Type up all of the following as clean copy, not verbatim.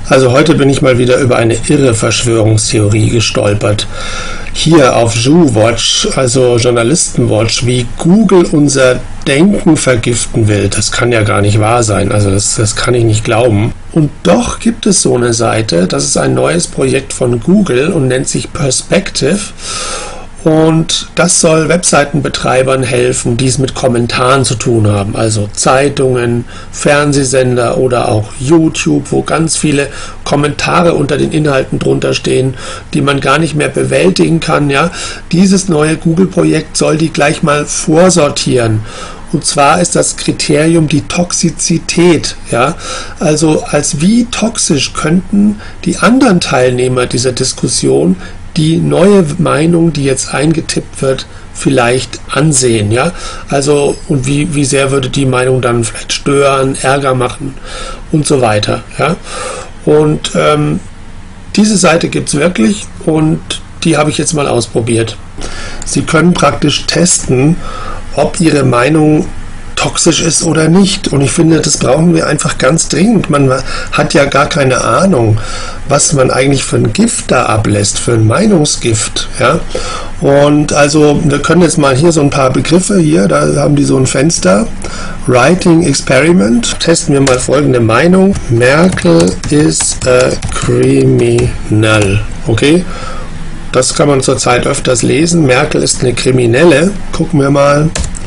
Also heute bin ich mal wieder über eine irre Verschwörungstheorie gestolpert. Hier auf JewWatch, also Journalistenwatch, wie Google unser Denken vergiften will. Das kann ja gar nicht wahr sein. Also das kann ich nicht glauben. Und doch gibt es so eine Seite, das ist ein neues Projekt von Google und nennt sich Perspective. Und das soll Webseitenbetreibern helfen, die es mit Kommentaren zu tun haben. Also Zeitungen, Fernsehsender oder auch YouTube, wo ganz viele Kommentare unter den Inhalten drunter stehen, die man gar nicht mehr bewältigen kann. Ja? Dieses neue Google-Projekt soll die gleich mal vorsortieren. Und zwar ist das Kriterium die Toxizität. Ja? Also als wie toxisch könnten die anderen Teilnehmer dieser Diskussion die neue Meinung, die jetzt eingetippt wird, vielleicht ansehen, ja, also und wie sehr würde die Meinung dann vielleicht stören, Ärger machen und so weiter, ja, und diese Seite gibt es wirklich und die habe ich jetzt mal ausprobiert. Sie können praktisch testen, ob Ihre Meinung toxisch ist oder nicht. Und ich finde, das brauchen wir einfach ganz dringend. Man hat ja gar keine Ahnung, was man eigentlich für ein Gift da ablässt, für ein Meinungsgift. Ja? Und also, wir können jetzt mal hier so ein paar Begriffe hier, da haben die so ein Fenster. Writing Experiment. Testen wir mal folgende Meinung. Merkel is a criminal. Okay? Das kann man zurzeit öfters lesen. Merkel ist eine Kriminelle. Gucken wir mal.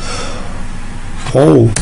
Oh,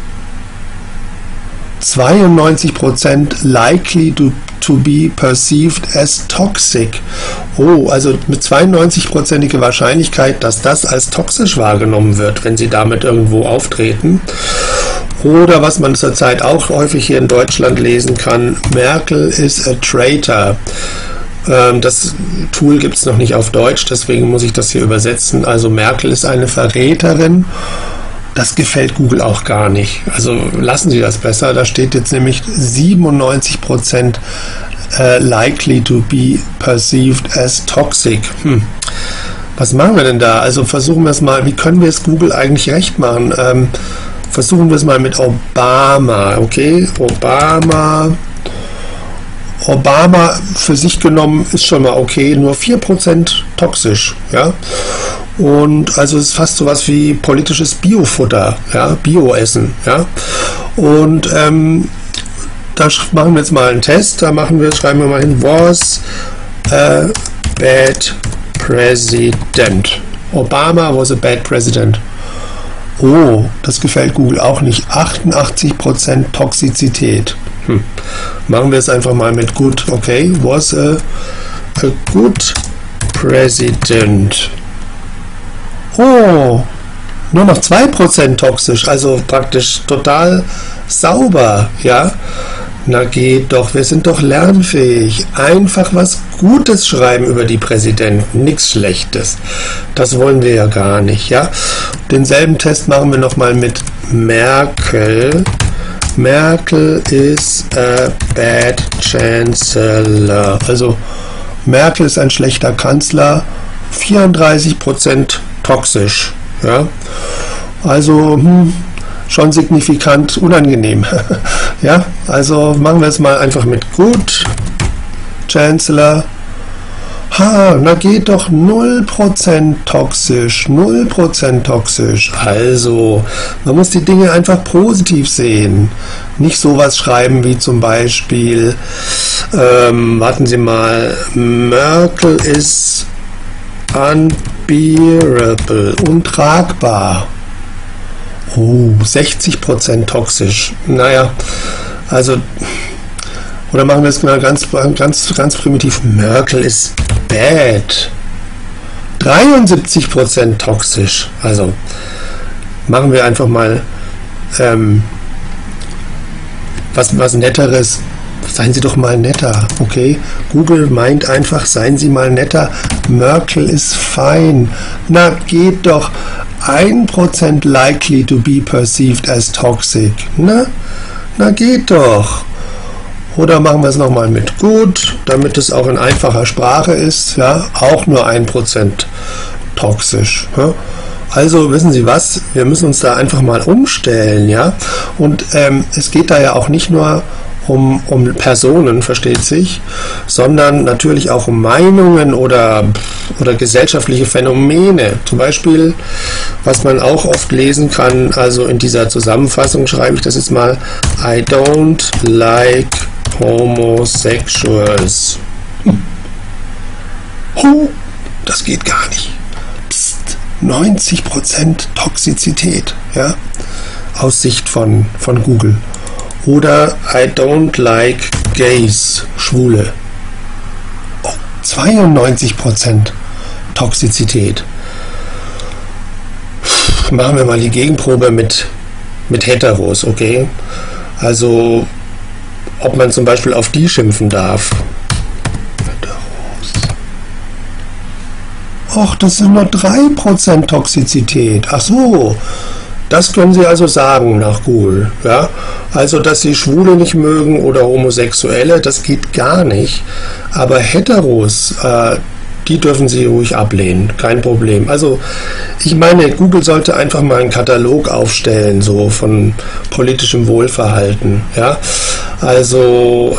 92% likely to be perceived as toxic. Oh, also mit 92%iger Wahrscheinlichkeit, dass das als toxisch wahrgenommen wird, wenn Sie damit irgendwo auftreten. Oder was man zurzeit auch häufig hier in Deutschland lesen kann, Merkel is a traitor. Das Tool gibt es noch nicht auf Deutsch, deswegen muss ich das hier übersetzen. Also Merkel ist eine Verräterin. Das gefällt Google auch gar nicht. Also lassen Sie das besser. Da steht jetzt nämlich 97% likely to be perceived as toxic. Was machen wir denn da? Also versuchen wir es mal. Wie können wir es Google eigentlich recht machen? Versuchen wir es mal mit Obama. Okay, Obama für sich genommen ist schon mal okay. Nur 4% toxisch. Ja. Und also es ist fast sowas wie politisches Biofutter, ja, Bioessen, ja. Und da machen wir jetzt mal einen Test. Schreiben wir mal hin, was a bad president. Obama was a bad president. Oh, das gefällt Google auch nicht. 88% Toxizität. Machen wir es einfach mal mit good. Okay, was a good president. Oh, nur noch 2% toxisch, also praktisch total sauber, ja. Na geht doch, wir sind doch lernfähig. Einfach was Gutes schreiben über die Präsidenten, nichts Schlechtes. Das wollen wir ja gar nicht, ja. Denselben Test machen wir nochmal mit Merkel. Merkel is a bad chancellor. Also Merkel ist ein schlechter Kanzler, 34% toxisch, ja, also schon signifikant unangenehm, ja, also machen wir es mal einfach mit gut, Chancellor, na geht doch 0% toxisch, 0% toxisch, also man muss die Dinge einfach positiv sehen, nicht sowas schreiben wie zum Beispiel, warten Sie mal, Merkel ist unbearable, untragbar. Oh, 60% toxisch. Naja, also, oder machen wir es mal ganz primitiv. Merkel ist bad. 73% toxisch. Also, machen wir einfach mal was Netteres. Seien Sie doch mal netter, okay? Google meint einfach, seien Sie mal netter. Merkel ist fein. Na, geht doch. 1% likely to be perceived as toxic. Na geht doch. Oder machen wir es nochmal mit gut, damit es auch in einfacher Sprache ist. Ja, auch nur 1% toxisch. Ja? Also wissen Sie was, wir müssen uns da einfach mal umstellen. Ja? Und es geht da ja auch nicht nur um Personen, versteht sich, sondern natürlich auch um Meinungen oder gesellschaftliche Phänomene. Zum Beispiel, was man auch oft lesen kann, also in dieser Zusammenfassung schreibe ich das jetzt mal: I don't like homosexuals. Oh, das geht gar nicht. Psst, 90% Toxizität, ja, aus Sicht von Google. Oder I don't like gays, Schwule. Oh, 92% Toxizität. Machen wir mal die Gegenprobe mit Heteros, okay? Also, ob man zum Beispiel auf die schimpfen darf. Ach, das sind nur 3% Toxizität. Ach so, das können Sie also sagen nach Google. Ja? Also, dass Sie Schwule nicht mögen oder Homosexuelle, das geht gar nicht. Aber Heteros, die dürfen Sie ruhig ablehnen, kein Problem. Also, ich meine, Google sollte einfach mal einen Katalog aufstellen, so von politischem Wohlverhalten. Ja? Also,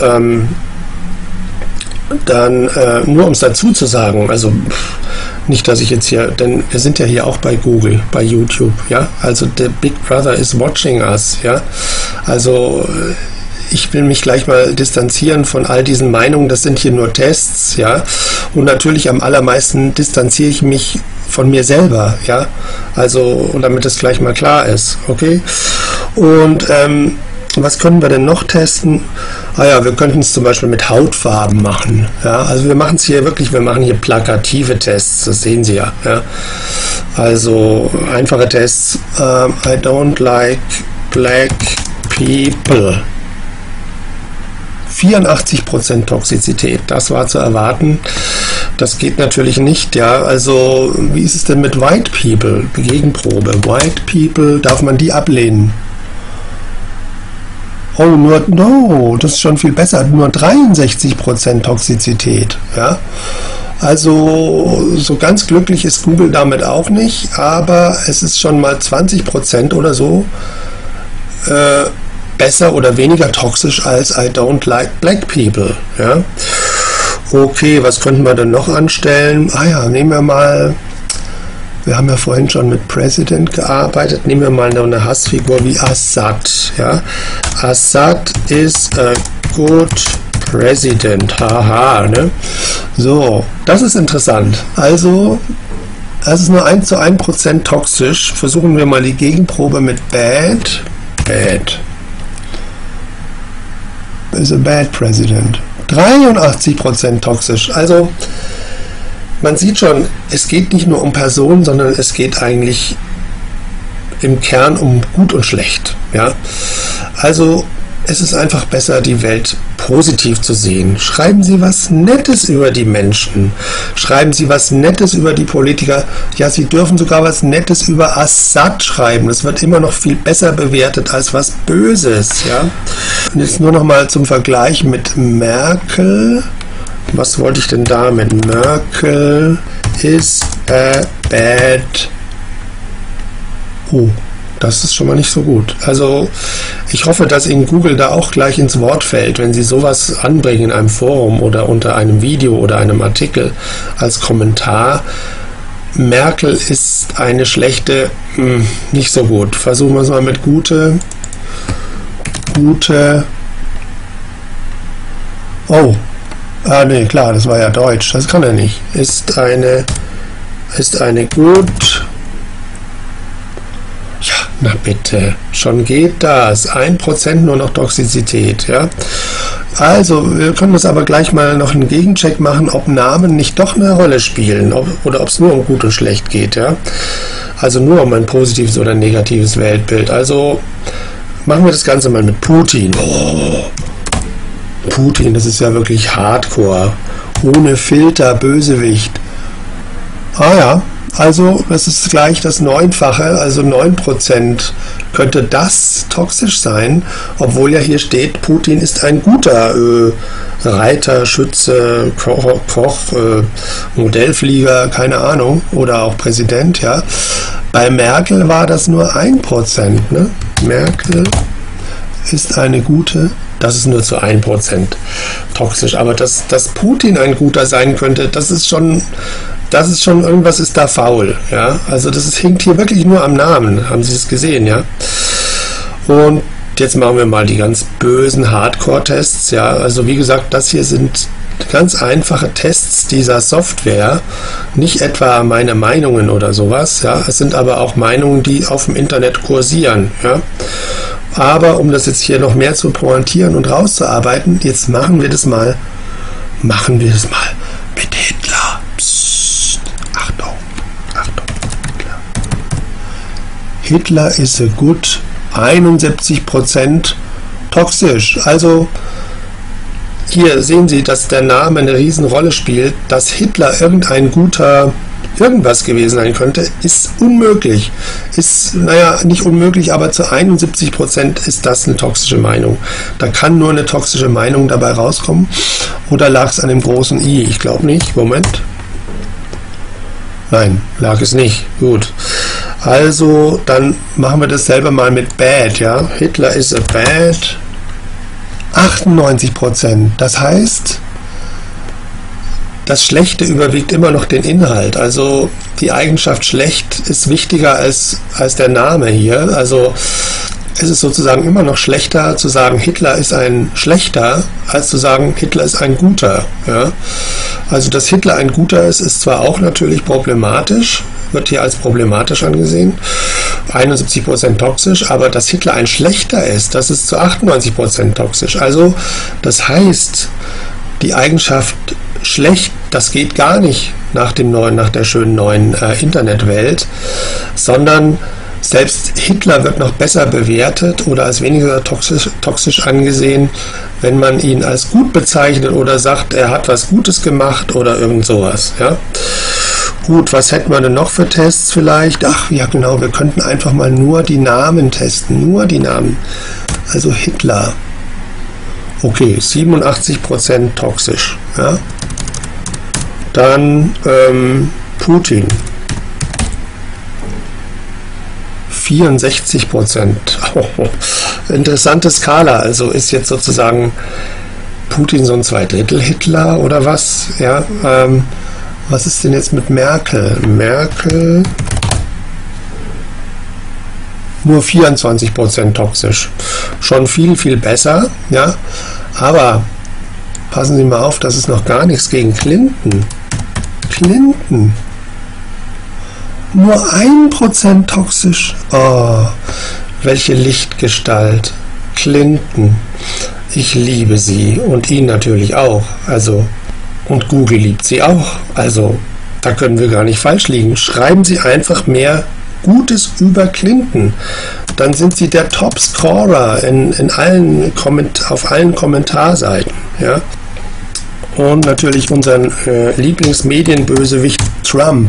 dann nur um es dazu zu sagen, also nicht, dass ich jetzt hier, denn wir sind ja hier auch bei Google, bei YouTube, ja, also the Big Brother is watching us, ja, also ich will mich gleich mal distanzieren von all diesen Meinungen, das sind hier nur Tests, ja, und natürlich am allermeisten distanziere ich mich von mir selber, ja, also, und damit es gleich mal klar ist, okay, und was können wir denn noch testen? Ah ja, wir könnten es zum Beispiel mit Hautfarben machen. Ja, also wir machen es hier wirklich, wir machen hier plakative Tests, das sehen Sie ja. Ja. Also einfache Tests. I don't like black people. 84% Toxizität, das war zu erwarten. Das geht natürlich nicht, ja. Also wie ist es denn mit White People? Gegenprobe. White People, darf man die ablehnen? Oh, no, das ist schon viel besser. Nur 63% Toxizität. Ja? Also, so ganz glücklich ist Google damit auch nicht, aber es ist schon mal 20% oder so besser oder weniger toxisch als I don't like black people. Ja? Okay, was könnten wir denn noch anstellen? Ah ja, nehmen wir mal. Wir haben ja vorhin schon mit President gearbeitet. Nehmen wir mal noch eine Hassfigur wie Assad. Ja? Assad is a good president. Haha. Ne? So, das ist interessant. Also, das ist nur 1:1% toxisch. Versuchen wir mal die Gegenprobe mit bad. Bad. Is a bad president. 83% toxisch. Also, man sieht schon, es geht nicht nur um Personen, sondern es geht eigentlich im Kern um gut und schlecht. Ja? Also es ist einfach besser, die Welt positiv zu sehen. Schreiben Sie was Nettes über die Menschen. Schreiben Sie was Nettes über die Politiker. Ja, Sie dürfen sogar was Nettes über Assad schreiben. Das wird immer noch viel besser bewertet als was Böses. Ja? Und jetzt nur noch mal zum Vergleich mit Merkel. Was wollte ich denn da mit Merkel is a bad. Oh, das ist schon mal nicht so gut. Also ich hoffe, dass Ihnen Google da auch gleich ins Wort fällt, wenn Sie sowas anbringen in einem Forum oder unter einem Video oder einem Artikel als Kommentar. Merkel ist eine schlechte, nicht so gut. Versuchen wir es mal mit gute. Oh. Ah, nee, klar, das war ja Deutsch. Das kann er nicht. Ist eine gut. Ja, na bitte. Schon geht das. 1% nur noch Toxizität, ja. Also, wir können uns aber gleich mal noch einen Gegencheck machen, ob Namen nicht doch eine Rolle spielen. Oder ob es nur um gut und schlecht geht, ja. Also nur um ein positives oder negatives Weltbild. Also, machen wir das Ganze mal mit Putin. Oh. Putin, das ist ja wirklich Hardcore. Ohne Filter, Bösewicht. Ah ja, also das ist gleich das 9-fache, also 9% könnte das toxisch sein, obwohl ja hier steht, Putin ist ein guter Reiter, Schütze, Koch, Modellflieger, keine Ahnung, oder auch Präsident, ja. Bei Merkel war das nur 1%, ne? Merkel ist eine gute das ist nur zu 1% toxisch. Aber dass Putin ein guter sein könnte, das ist schon irgendwas ist da faul. Ja? Also das hinkt hier wirklich nur am Namen. Haben Sie es gesehen? Ja? Und jetzt machen wir mal die ganz bösen Hardcore-Tests. Ja? Also wie gesagt, das hier sind ganz einfache Tests dieser Software, nicht etwa meine Meinungen oder sowas. Ja? Es sind aber auch Meinungen, die auf dem Internet kursieren. Ja? Aber um das jetzt hier noch mehr zu pointieren und rauszuarbeiten, jetzt machen wir das mal mit Hitler. Psst. Achtung, Hitler ist a good 71% toxisch. Also hier sehen Sie, dass der Name eine Riesenrolle spielt. Dass Hitler irgendein guter irgendwas gewesen sein könnte, ist unmöglich. Ist, naja, nicht unmöglich, aber zu 71% ist das eine toxische Meinung. Da kann nur eine toxische Meinung dabei rauskommen. Oder lag es an dem großen I? Ich glaube nicht. Moment. Nein, lag es nicht. Gut. Also, dann machen wir das selber mal mit bad, ja. Hitler is a bad. 98%. Das heißt, das Schlechte überwiegt immer noch den Inhalt. Also die Eigenschaft schlecht ist wichtiger als der Name hier. Also es ist sozusagen immer noch schlechter zu sagen, Hitler ist ein Schlechter, als zu sagen, Hitler ist ein Guter. Ja? Also dass Hitler ein Guter ist, ist zwar auch natürlich problematisch, wird hier als problematisch angesehen, 71% toxisch, aber dass Hitler ein Schlechter ist, das ist zu 98% toxisch. Also das heißt, die Eigenschaft schlecht, das geht gar nicht nach der schönen neuen Internetwelt, sondern selbst Hitler wird noch besser bewertet oder als weniger toxisch angesehen, wenn man ihn als gut bezeichnet oder sagt, er hat was Gutes gemacht oder irgend sowas. Ja? Gut, was hätten wir denn noch für Tests vielleicht? Ach ja genau, wir könnten einfach mal nur die Namen testen, nur die Namen. Also Hitler. Okay, 87% toxisch. Ja? Dann Putin. 64%. Oh, interessante Skala. Also ist jetzt sozusagen Putin so ein Zweidrittel Hitler oder was? Ja, was ist denn jetzt mit Merkel? Merkel nur 24% toxisch. Schon viel, viel besser. Ja, aber passen Sie mal auf, das ist noch gar nichts gegen Clinton. Clinton. Nur 1% toxisch. Oh, welche Lichtgestalt. Clinton. Ich liebe sie und ihn natürlich auch. Also, und Google liebt sie auch. Also, da können wir gar nicht falsch liegen. Schreiben Sie einfach mehr Gutes über Clinton. Dann sind Sie der Top-Scorer auf allen Kommentarseiten. Ja? Und natürlich unseren Lieblingsmedienbösewicht Trump.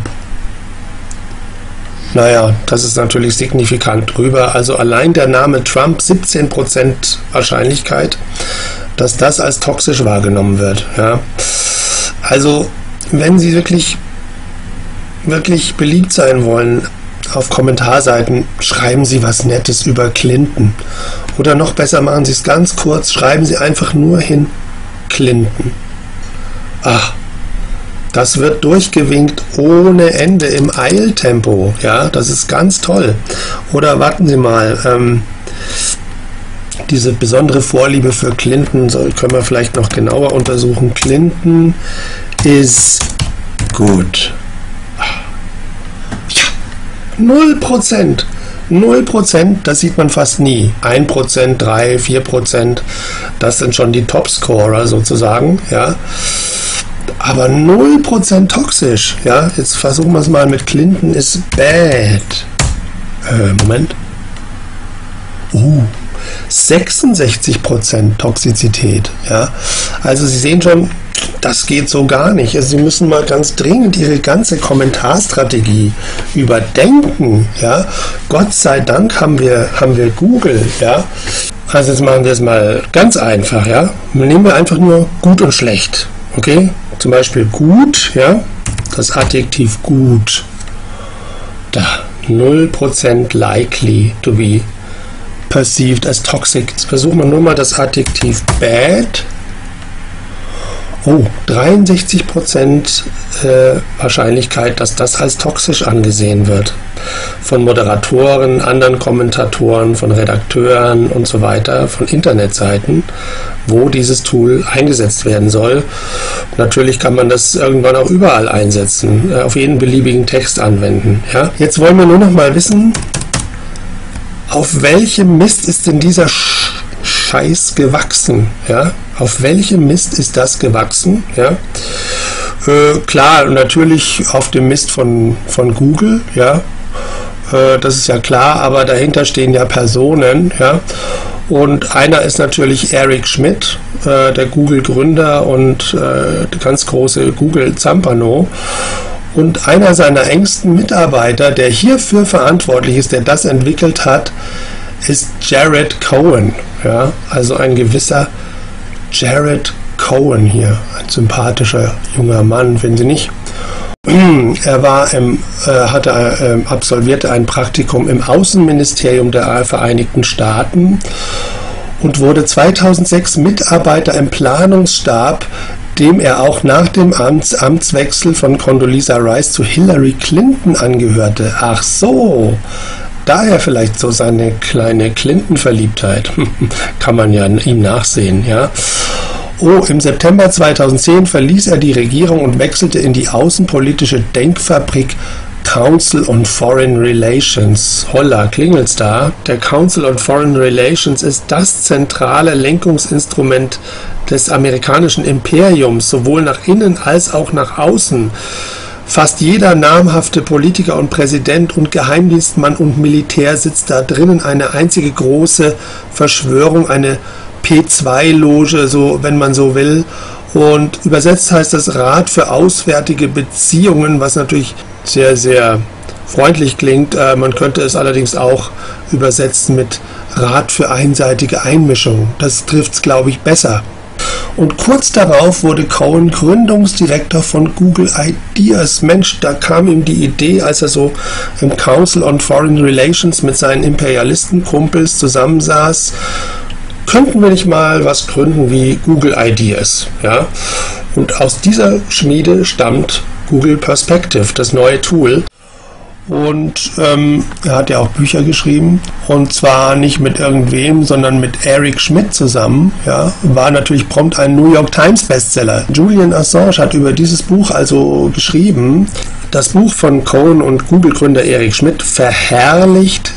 Naja, das ist natürlich signifikant drüber. Also allein der Name Trump, 17% Wahrscheinlichkeit, dass das als toxisch wahrgenommen wird. Ja. Also, wenn Sie wirklich beliebt sein wollen auf Kommentarseiten, schreiben Sie was Nettes über Clinton. Oder noch besser, machen Sie es ganz kurz, schreiben Sie einfach nur hin Clinton. Ach, das wird durchgewinkt ohne Ende im Eiltempo. Ja, das ist ganz toll. Oder warten Sie mal, diese besondere Vorliebe für Clinton können wir vielleicht noch genauer untersuchen. Clinton is good. Ja, 0%. 0%, das sieht man fast nie. 1%, 3%, 4%, das sind schon die Topscorer sozusagen. Ja. Aber 0% toxisch. Ja, jetzt versuchen wir es mal mit Clinton is bad. Moment. 66% Toxizität. Ja, also Sie sehen schon, das geht so gar nicht. Also Sie müssen mal ganz dringend Ihre ganze Kommentarstrategie überdenken. Ja, Gott sei Dank haben wir Google. Ja, also jetzt machen wir es mal ganz einfach. Ja, nehmen wir einfach nur gut und schlecht. Okay. Zum Beispiel gut, ja, das Adjektiv gut, da 0% likely to be perceived as toxic. Jetzt versuchen wir nur mal das Adjektiv bad. Oh, 63% Wahrscheinlichkeit, dass das als toxisch angesehen wird. Von Moderatoren, anderen Kommentatoren, von Redakteuren und so weiter, von Internetseiten, wo dieses Tool eingesetzt werden soll. Natürlich kann man das irgendwann auch überall einsetzen, auf jeden beliebigen Text anwenden. Ja? Jetzt wollen wir nur noch mal wissen, auf welchem Mist ist denn dieser Scheiß gewachsen? Ja? Auf welchem Mist ist das gewachsen? Ja? Klar, natürlich auf dem Mist von Google, ja, das ist ja klar, aber dahinter stehen ja Personen, ja, und einer ist natürlich Eric Schmidt, der Google-Gründer und ganz große Google-Zampano, und einer seiner engsten Mitarbeiter, der hierfür verantwortlich ist, der das entwickelt hat, ist Jared Cohen, ja, also ein gewisser Jared Cohen hier, ein sympathischer junger Mann, finden Sie nicht? Er war absolvierte ein Praktikum im Außenministerium der Vereinigten Staaten und wurde 2006 Mitarbeiter im Planungsstab, dem er auch nach dem Amtswechsel von Condoleezza Rice zu Hillary Clinton angehörte. Ach so, daher vielleicht so seine kleine Clinton-Verliebtheit. Kann man ja ihm nachsehen, ja. Oh, im September 2010 verließ er die Regierung und wechselte in die außenpolitische Denkfabrik Council on Foreign Relations. Holla, klingelt's da? Der Council on Foreign Relations ist das zentrale Lenkungsinstrument des amerikanischen Imperiums, sowohl nach innen als auch nach außen. Fast jeder namhafte Politiker und Präsident und Geheimdienstmann und Militär sitzt da drinnen, eine einzige große Verschwörung, eine P2-Loge, so, wenn man so will. Und übersetzt heißt das Rat für Auswärtige Beziehungen, was natürlich sehr, sehr freundlich klingt. Man könnte es allerdings auch übersetzen mit Rat für einseitige Einmischung. Das trifft es, glaube ich, besser. Und kurz darauf wurde Cohen Gründungsdirektor von Google Ideas. Mensch, da kam ihm die Idee, als er so im Council on Foreign Relations mit seinen Imperialistenkumpels zusammensaß, könnten wir nicht mal was gründen wie Google Ideas, ja? Und aus dieser Schmiede stammt Google Perspective, das neue Tool. Und er hat ja auch Bücher geschrieben, und zwar nicht mit irgendwem, sondern mit Eric Schmidt zusammen. Ja, war natürlich prompt ein New York Times Bestseller. Julian Assange hat über dieses Buch also geschrieben. Das Buch von Cohen und Google-Gründer Eric Schmidt verherrlicht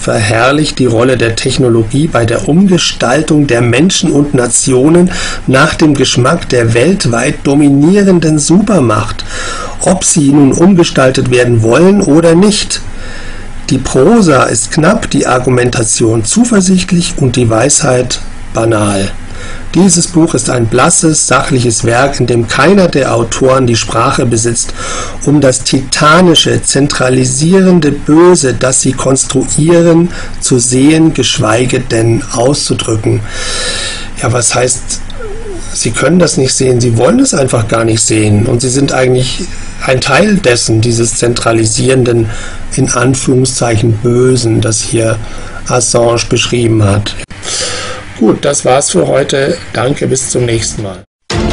die Rolle der Technologie bei der Umgestaltung der Menschen und Nationen nach dem Geschmack der weltweit dominierenden Supermacht, ob sie nun umgestaltet werden wollen oder nicht. Die Prosa ist knapp, die Argumentation zuversichtlich und die Weisheit banal. Dieses Buch ist ein blasses, sachliches Werk, in dem keiner der Autoren die Sprache besitzt, um das titanische, zentralisierende Böse, das sie konstruieren, zu sehen, geschweige denn auszudrücken. Ja, was heißt, sie können das nicht sehen, sie wollen es einfach gar nicht sehen, und sie sind eigentlich ein Teil dessen, dieses zentralisierenden, in Anführungszeichen Bösen, das hier Assange beschrieben hat. Gut, das war's für heute. Danke, bis zum nächsten Mal.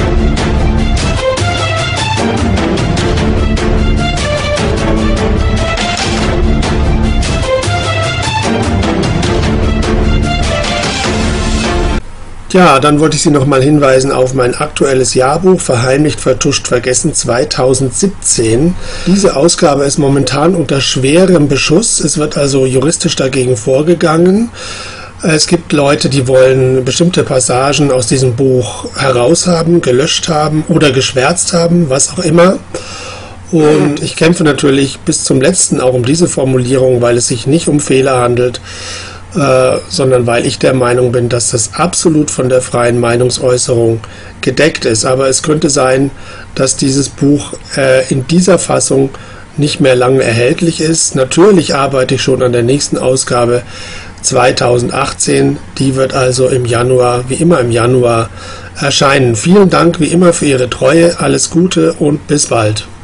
Ja, dann wollte ich Sie nochmal hinweisen auf mein aktuelles Jahrbuch Verheimlicht, vertuscht, vergessen 2017. Diese Ausgabe ist momentan unter schwerem Beschuss. Es wird also juristisch dagegen vorgegangen. Es gibt Leute, die wollen bestimmte Passagen aus diesem Buch heraushaben, gelöscht haben oder geschwärzt haben, was auch immer. Und ich kämpfe natürlich bis zum Letzten auch um diese Formulierung, weil es sich nicht um Fehler handelt, sondern weil ich der Meinung bin, dass das absolut von der freien Meinungsäußerung gedeckt ist. Aber es könnte sein, dass dieses Buch in dieser Fassung nicht mehr lange erhältlich ist. Natürlich arbeite ich schon an der nächsten Ausgabe 2018. Die wird also im Januar, wie immer im Januar, erscheinen. Vielen Dank wie immer für Ihre Treue. Alles Gute und bis bald.